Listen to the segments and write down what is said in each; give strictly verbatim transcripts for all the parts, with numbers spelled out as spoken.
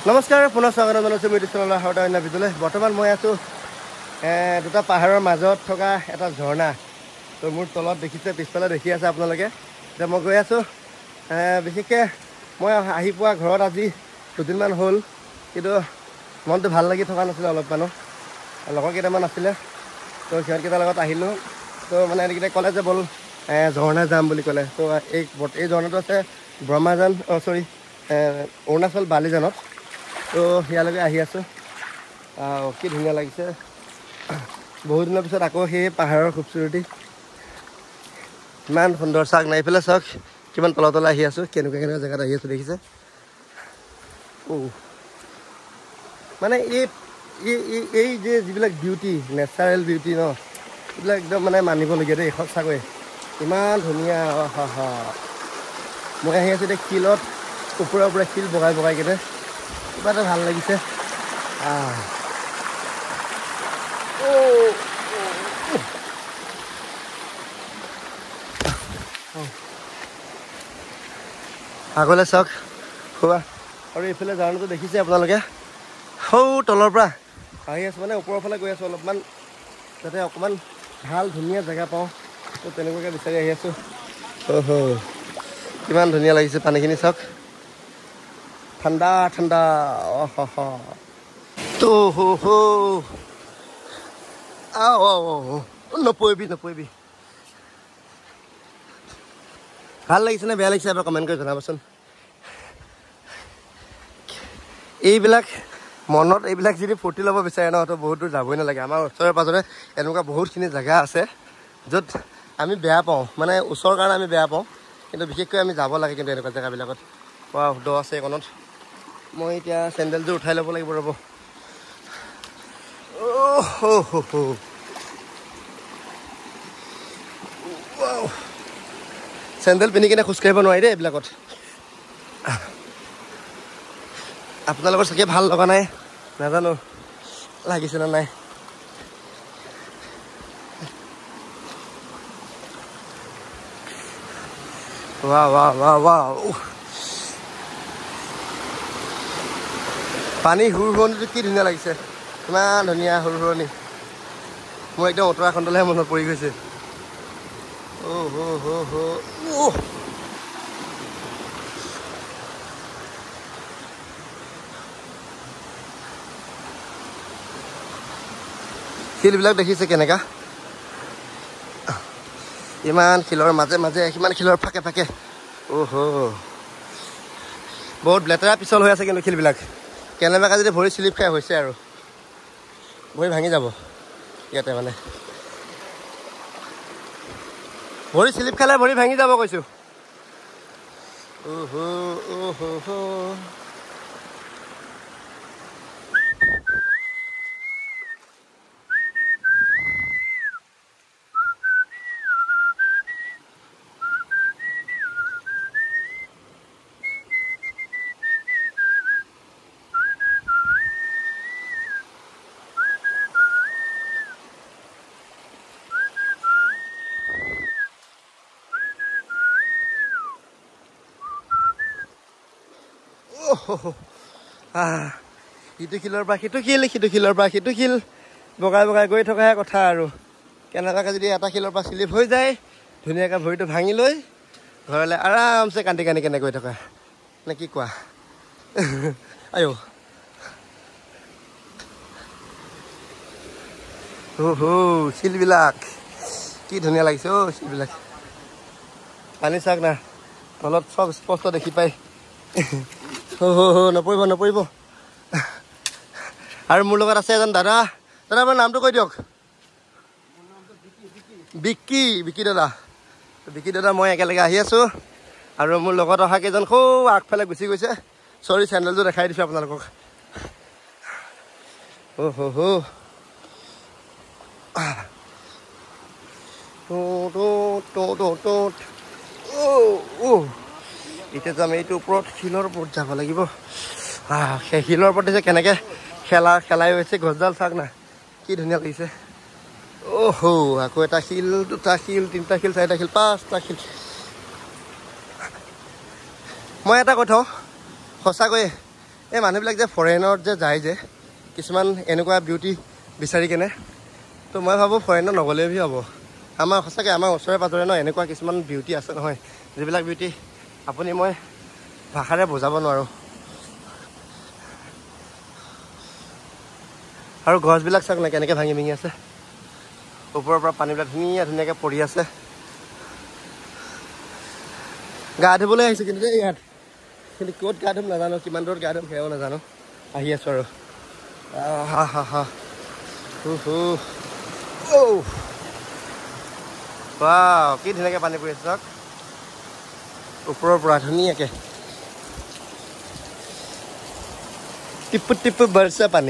নমস্কাৰ পুনৰ স্বাগতম জনাইছোঁ মোৰ চেনেলৰ হাউটা অন্য ভিডিঅ'লৈ। বৰ্তমান মই আছোঁ দুটা পাহাৰৰ মাজত থকা এটা ঝৰ্ণা। তো মোৰ তলত দেখিছে, পিছফালে দেখি আছে আপোনালোকে। এতিয়া মই গৈ আছোঁ। বিশেষকৈ মই আহি পোৱা ঘৰত আজি দুদিনমান হ'ল, কিন্তু মনটো ভাল লাগি থকা নাছিলে অলপমানো। লগৰ কেইটামান আছিলে, তো সিহঁতকেইটাৰ লগত আহিলোঁ। তো মানে এইকেইটা ক'লে যে ব'ল ঝৰ্ণা যাম বুলি ক'লে। তো এই এই ঝৰ্ণাটো আছে ব্ৰহ্মাজান, অঁ চৰি অৰুণাচল বালিজানত। তো ইয়ালৈকে আহি আছোঁ। কি ধুনীয়া লাগিছে। বহুত দিনৰ পিছত আকৌ সেই পাহাৰৰ খুবচুৰতি, ইমান সুন্দৰ। চাওক নাই পেলাই চাওক কিমান তলা তলা আহি আছোঁ, কেনেকুৱা কেনেকুৱা জেগাত আহি আছোঁ দেখিছে। অ' মানে এই এই যে যিবিলাক বিউটি, নেচাৰেল বিউটি ন, এইবিলাক একদম মানে মানিবলগীয়া দেই, সঁচাকৈ ইমান ধুনীয়া। হা হা মই আহি আছোঁ এতিয়া শিলত, ওপৰে ওপৰে শিল বগাই বগাই কেনে কিবা এটা ভাল লাগিছে। আগলৈ চাওক খোৱা, আৰু এইফালে ঝৰ্ণাটো দেখিছে আপোনালোকে। সৌ তলৰ পৰা আহি আছোঁ, মানে ওপৰৰ ফালে গৈ আছোঁ অলপমান, যাতে অকণমান ভাল ধুনীয়া জেগা পাওঁ। তো তেনেকুৱাকৈ বিচাৰি আহি আছোঁ। অহ কিমান ধুনীয়া লাগিছে পানীখিনি চাওক, ঠাণ্ডা ঠাণ্ডা। অহ হ তো হো হো আহ নপৰিবি নপৰিবি। ভাল লাগিছে নে বেয়া লাগিছে এবাৰ কমেণ্ট কৰি জনাবচোন। এইবিলাক মনত এইবিলাক যদি ফূৰ্তি ল'ব বিচাৰে ন, তো বহুত দূৰ যাবই নালাগে। আমাৰ ওচৰে পাঁজৰে এনেকুৱা বহুতখিনি জেগা আছে য'ত আমি বেয়া পাওঁ, মানে ওচৰৰ কাৰণে আমি বেয়া পাওঁ, কিন্তু বিশেষকৈ আমি যাব লাগে কিন্তু এনেকুৱা জেগাবিলাকত। পোৱা দ আছে এইকণত। মই এতিয়া চেণ্ডেলযোৰ উঠাই ল'ব লাগিব ৰ'ব। চেণ্ডেল পিন্ধি কিনে খোজকাঢ়িব নোৱাৰি দেই এইবিলাকত। আপোনালোকৰ চাগে ভাল লগা নাই, নাজানো লাগিছে নে নাই। ৱাহ ৱাহ ৱাহ ৱাহ। পানী সুৰ সুৰণিটো কি ধুনীয়া লাগিছে, ইমান ধুনীয়া সুৰ সুৰণি। মোৰ একদম উত্তৰাখণ্ডলৈহে মনত পৰি গৈছে। অ' হ হ হ শিলবিলাক দেখিছে কেনেকা, ইমান শিলৰ মাজে মাজে, কিমান শিলৰ ফাকে ফাকে। অহ বহুত লেতেৰা পিছল হৈ আছে কিন্তু শিলবিলাক। কেনেবাকৈ যদি ভৰি চিলিপ খাই হৈছে আৰু ভৰি ভাঙি যাব ইয়াতে। মানে ভৰি চিলিপ খালে ভৰি ভাঙি যাব কৈছোঁ। অহ অহ অহ ইটো শিলৰ পৰা সিটো শিল, সিটো শিলৰ পৰা সিটো শিল বগাই বগাই গৈ থকাহে কথা আৰু। কেনেবাকৈ যদি এটা শিলৰ পৰা স্লিপ হৈ যায়, ধুনীয়াকৈ ভৰিটো ভাঙি লৈ ঘৰলৈ আৰামছে কান্দি কান্দি কেনে গৈ থকা নে কি কোৱা? আয়ো অহ শিলবিলাক কি ধুনীয়া লাগিছে। অ' শিলবিলাক পানী চাওক না, তলত চব স্পষ্ট দেখি পায়। হ হ হ নপৰিব নপৰিব। আৰু মোৰ লগত আছে এজন দাদা। দাদা আপোনাৰ নামটো কৈ দিয়ক। বিকি বিকি দাদা। বিকি দাদা মই একেলগে আহি আছোঁ, আৰু মোৰ লগত অহা কেইজন সৌ আগফালে গুচি গৈছে। চৰি চেণ্ডেলযোৰ দেখাই দিছোঁ আপোনালোকক। অ' হ হ এতিয়াতো আমি এইটো ওপৰত শিলৰ ওপৰত যাব লাগিব। সেই শিলৰ ওপৰত দিছে কেনেকৈ খেলা খেলাই হৈছে। গছডাল চাওক না কি ধুনীয়া লাগিছে। অহ আকৌ এটা শিল, দুটা শিল, তিনিটা শিল, চাৰিটা শিল, পাঁচটা শিল। মই এটা কৈ থওঁ সঁচাকৈয়ে এই মানুহবিলাক যে ফৰেইনত যে যায় যে কিছুমান এনেকুৱা বিউটি বিচাৰি কেনে, তো মই ভাবোঁ ফৰেইনত নগ'লেও হ'ব। আমাৰ সঁচাকৈ আমাৰ ওচৰে পাঁজৰে ন এনেকুৱা কিছুমান বিউটি আছে নহয়, যিবিলাক বিউটি আপুনি মই ভাষাৰে বুজাব নোৱাৰোঁ। আৰু গছবিলাক চাওক না কেনেকৈ ভাঙি ভাঙি আছে, ওপৰৰ পৰা পানীবিলাক ধুনীয়া ধুনীয়াকৈ পৰি আছে। গা ধুবলৈ আহিছোঁ কিন্তু দেই ইয়াত, কিন্তু ক'ত গা ধুম নাজানো, কিমান দূৰত গা ধুম সেয়াও নাজানো। আহি আছোঁ আৰু হা হা হা হু হু ৱাও, কি ধুনীয়াকৈ পানী পৰি আছে চাওক ওপৰৰ পৰা ধুনীয়াকৈ টিপু টিপু বৰছা পানী।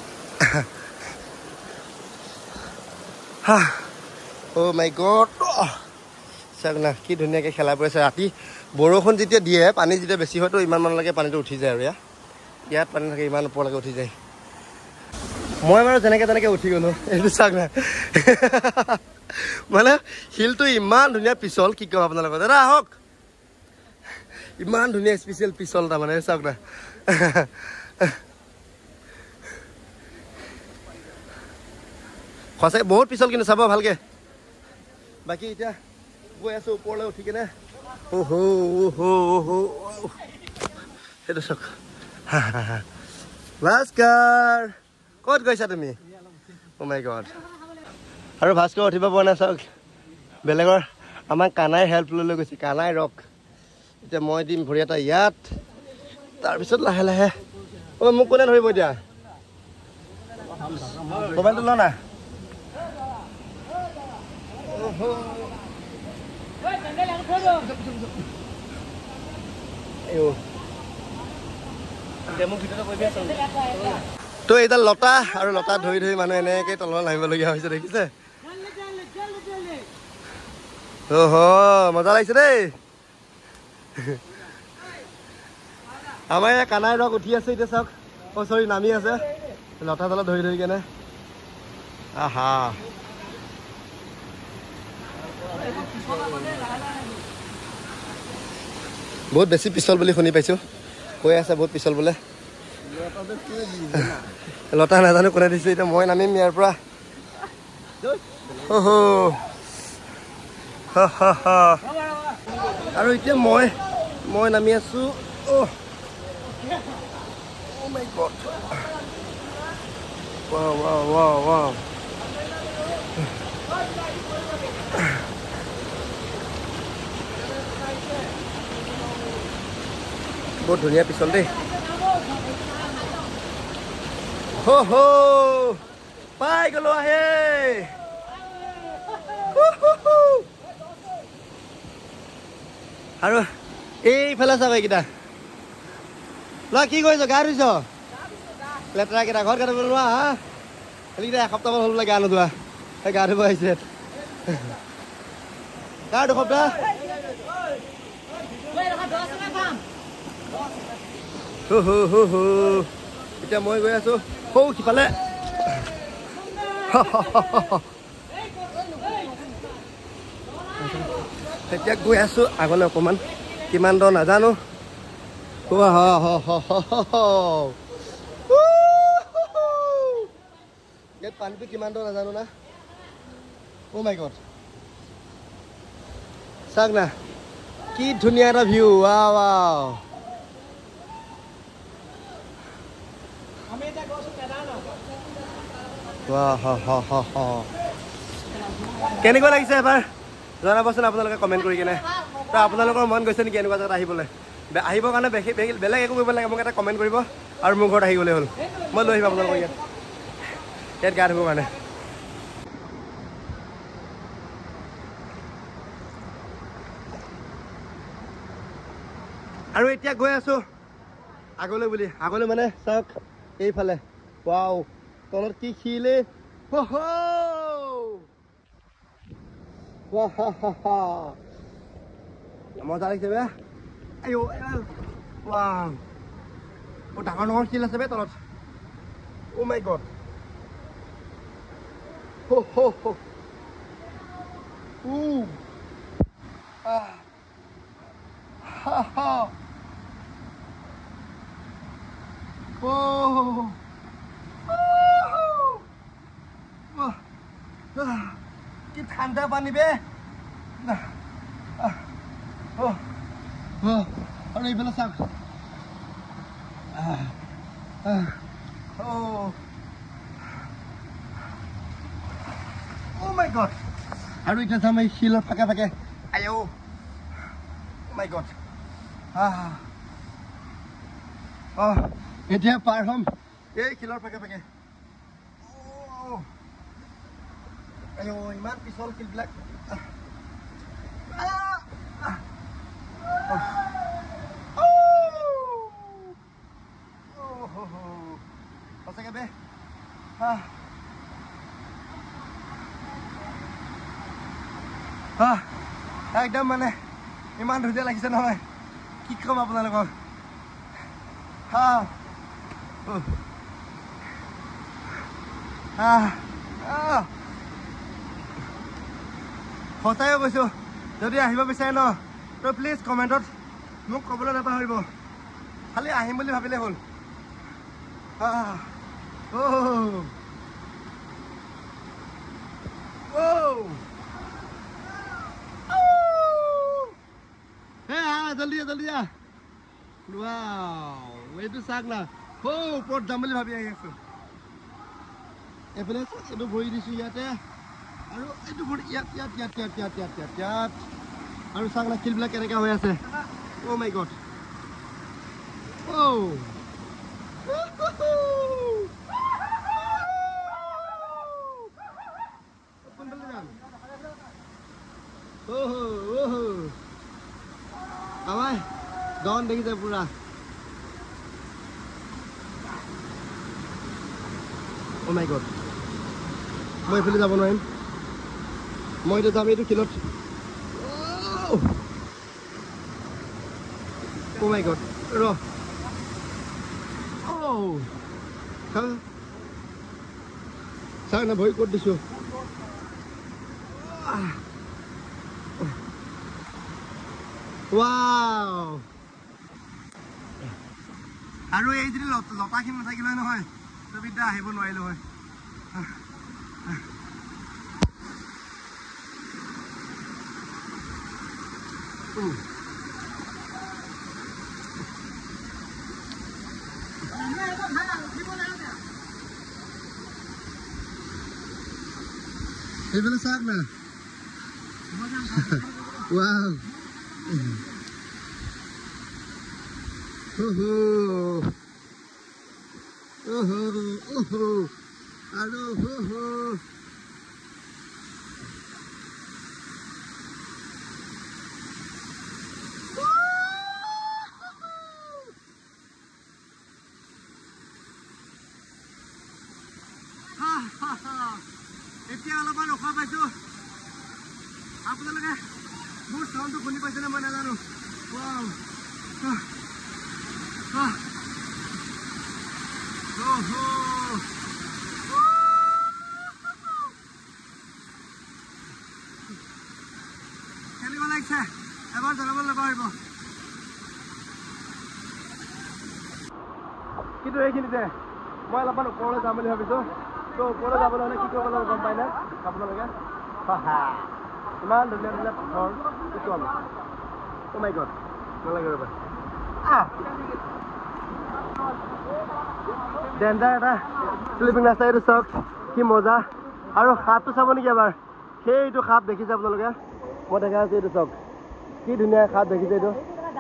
অ' মাই গড, চাওক না কি ধুনীয়াকৈ খেলা পৰি আছে। ৰাতি বৰষুণ যেতিয়া দিয়ে পানী যেতিয়া বেছি হয়তো ইমান মানলৈকে পানীটো উঠি যায় আৰু ইয়াত ইয়াত পানী থাকে ইমান ওপৰলৈকে উঠি যায়। মই বাৰু যেনেকৈ তেনেকৈ উঠি গ'লোঁ, এইটো চাওক না মানে শিলটো ইমান ধুনীয়া পিছল, কি ক'ম আপোনালোকৰ। দাদা আহক, ইমান ধুনীয়া স্পেচিয়েল পিছল তাৰমানে চাওক না। সঁচাকৈ বহুত পিছল কিন্তু চাব ভালকৈ। বাকী এতিয়া গৈ আছোঁ ওপৰলৈ উঠি কিনে। অহ' সেইটো চাওক, ভাস্কৰ ক'ত গৈছা তুমি? Oh' my god. আৰু ভাস্কৰ উঠিব পৰা নাই চাওক, বেলেগৰ আমাৰ কানাই হেল্প লৈ লৈ গৈছে, কানাই ৰক। এতিয়া মই দিম ভৰি এটা ইয়াত, তাৰপিছত লাহে লাহে। অ' মোক কোনে ধৰিব এতিয়া? মোবাইলটো ল না। তো এইডাল লতা আৰু লতা ধৰি ধৰি মানুহ এনেকৈ তলত নামিবলগীয়া হৈছে, দেখিছে? অহ মজা লাগিছে দেই। আমাৰ ইয়াত কানাই ৰক উঠি আছে এতিয়া চাওক, অ' চৰি নামি আছে লতা তলত ধৰি ধৰি কেনে। আহা বহুত বেছি পিছল বুলি শুনি পাইছোঁ, কৈ আছে বহুত পিছল বোলে। লতা নাজানো কোনে দিছে, এতিয়া মই নামিম ইয়াৰ পৰা। আৰু এতিয়া মই মই নামি আছোঁ। Oh' my god, wow wow wow wow. বহুত ধুনীয়া পিছল দেই। হো হো পাই গ'লো আহে। আৰু এইফালে চাব এইকেইটা ল'ৰা, কি কৰিছ? গা ধুইছ? লেতেৰা কেইটা ঘৰত গা ধুব লোৱা হা? সেইকেইটা এসপ্তাহমান হ'ল বোলে গা নোধোৱা, সেই গা ধুব আহিছে। কাৰ দুসপ্তাহ? এতিয়া মই গৈ আছোঁ সৌ সিফালে। এতিয়া গৈ আছোঁ আগলৈ অকণমান, কিমান দূৰ নাজানো। ইয়াত পানীটো কিমান দূৰ নাজানো না। অ' মাই গড, চাওক না কি ধুনীয়া এটা ভিউ। ৱাও ৱাও, কেনেকুৱা লাগিছে এবাৰ জনাবচোন আপোনালোকে কমেণ্ট কৰি কিনে। তো আপোনালোকৰ মন গৈছে নেকি এনেকুৱা জেগাত আহিবলৈ? আহিবৰ কাৰণে বেলেগ একো কৰিব নালাগে, মোক এটা কমেণ্ট কৰিব আৰু মোৰ ঘৰত আহি গ'লে হ'ল। মই লৈ আহিম আপোনালোকৰ ইয়াত ইয়াত গা ধুবৰ কাৰণে। আৰু এতিয়া গৈ আছোঁ আগলৈ বুলি, আগলৈ মানে চাওক এইফালে। ৱাও, তলত কি শিলে, মজা লাগিছে বে। আইও ৱাও, ডাঙৰ ডাঙৰ শিল আছে বে তলত। অ' মাই গড, কি ঠাণ্ডা পানী বে আৰু এইফালে চাওক Oh my god! আৰু এটা যাম এই শিলৰ ফাকে ফাকে আয়ো Oh my god! আহ অ এতিয়া পাৰ হ'ম এই শিলৰ ফাকে ফাকে আয়ো ইমান পিছল শিলবিলাক সঁচাকে বে একদম মানে ইমান ধুনীয়া লাগিছে নহয় কি ক'ম আপোনালোকক সঁচাই কৈছোঁ যদি আহিব বিচাৰে ন তো প্লিজ কমেণ্টত মোক ক'বলৈ নাপাহৰিব খালি আহিম বুলি ভাবিলে হ'ল জলদি জলদি যা এইটো চাক না হৌ ওপৰত যাম বুলি ভাবি আহি আছো এইফালে এইটো ভৰি দিছো ইয়াতে আৰু এইটো ভৰি ইয়াত ইয়াত ইয়াত ইয়াত ইয়াত ইয়াত ইয়াত ইয়াত আৰু চাক না শিলবিলাক কেনেকৈ হৈ আছে অ' মাই গড অ' আমাই দন দেখিছে পুৰা অ' মাই গড মই এইফালে যাব নোৱাৰিম মই এতিয়া যাম এইটো শিলত অ' মাই গড ৰ চাওক না ভৰি ক'ত দিছোঁ ৱাও আৰু এই যদি লতাখিনি নাথাকিলে নহয় তো বিদ্যা আহিব নোৱাৰিলোঁ হয় এইফালে চাওক না wow Oho, oho, oho, hello, oho. Ha ha ha. এতিয়া অলপমান ৰখা পাইছো আপোনালোকে মোৰ চাউণ্ডটো শুনি পাইছেনে মই নাজানো ৱাও Ah. Oh, oh. কেনেকুৱা লাগিছে এবাৰ জনাব নাপাহৰিব কিন্তু এইখিনিতে মই অলপমান ওপৰলৈ যাম বুলি ভাবিছোঁ তো ওপৰলৈ যাবলৈ হ'লে কি কৰিব লাগিব গম পাই নে আপোনালোকে ইমান ধুনীয়া ধুনীয়া পথৰ কি ক'ম অ' মাই গড নালাগে ৰ'বা ডেঞ্জাৰ এটা শ্লিপিং ৰাস্তা এইটো চাওক কি মজা আৰু সাপটো চাব নেকি এবাৰ সেইটো সাপ দেখিছে আপোনালোকে মই দেখা আছোঁ এইটো চাওক কি ধুনীয়া সাপ দেখিছে এইটো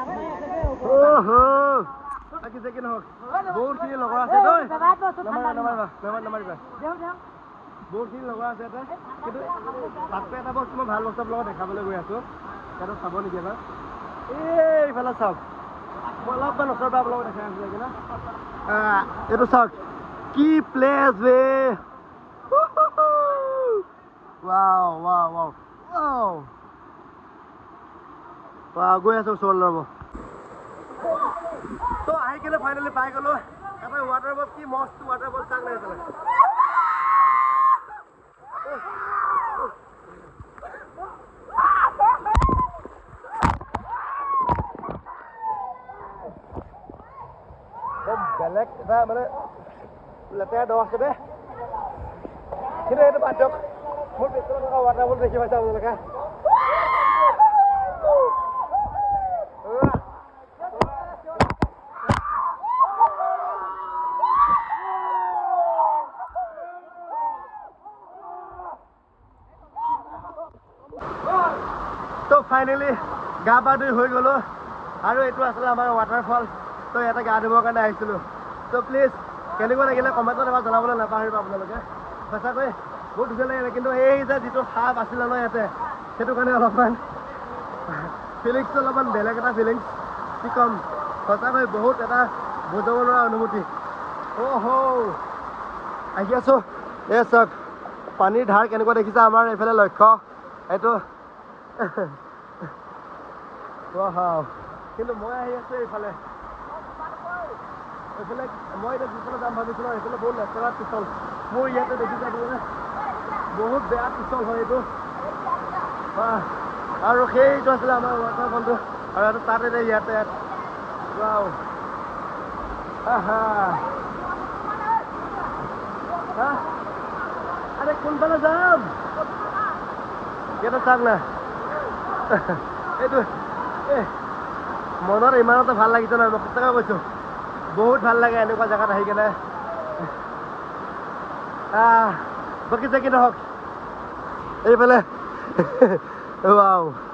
কি যে কি নহওক বহুতখিনি লগৰ আছে নামাৰিবা বহুতখিনি লগৰ আছে এটা কিন্তু তাতকৈ এটা বস্তু মই ভাল বস্তু লগত দেখাবলৈ গৈ আছোঁ সেইটো চাব নেকি এবাৰ এইফালে চাওক মই অলপমান ওচৰৰ পৰা আপোনালোকক দেখাই আছোঁ নেকি না এইটো চাওক কি প্লেচ বে wow wow wow wow wow গৈ আছোঁ ওচৰলৈ ৰ'ব তো আহি কেনে ফাইনেলি পাই গ'লো এটা ৱাটাৰ বল কি মস্ত ৱাটাৰ বল চাক নাই এইফালে বেলেগ বেলেগ এটা মানে লেতেৰা দ আছে বে কিন্তু এইটো বাদ দিয়ক মোৰ পিছফালে থকা ৱাটাৰফল দেখি পাইছে আপোনালোকে তো ফাইনেলি গা পা ধুই হৈ গ'লো আৰু এইটো আছিলে আমাৰ ৱাটাৰফল তো ইয়াতে গা ধুবৰ কাৰণে আহিছিলোঁ তো প্লিজ কেনেকুৱা লাগিলে কমেণ্টত এবাৰ জনাবলৈ নাপাহৰিব আপোনালোকে সঁচাকৈ বহুত ধুনীয়া লাগিলে কিন্তু এই যে যিটো সাপ আছিলে ন ইয়াতে সেইটো কাৰণে অলপমান ফিলিংছটো অলপমান বেলেগ এটা ফিলিংছ কি ক'ম সঁচাকৈ বহুত এটা বুজাব নোৱাৰা অনুভূতি অ' হৌ আহি আছোঁ এই চাওক পানীৰ ধাৰ কেনেকুৱা দেখিছা আমাৰ এইফালে লক্ষ্য এইটো কিন্তু মই আহি আছোঁ এইফালে এইফালে মই এতিয়া যিফালে যাম ভাবিছোঁ ন এইফালে বহুত লেতেৰা পিছল মোৰ ইয়াতে দেখিছা মানে বহুত বেয়া পিছল হয় এইটো আৰু সেইটো আছিলে আমাৰ ৱাটাৰফলটো আৰু এইটো তাত এতিয়া ইয়াতে ইয়াত আৰে কোনফালে যাম ইয়াতে চাওক না এইটো এই মনত ইমানতে ভাল লাগিছে নহয় মই সঁচাকৈ কৈছোঁ বহুত ভাল লাগে এনেকুৱা জেগাত আহি কেনে বাকী যে কি নহওক এইফালে ৱাও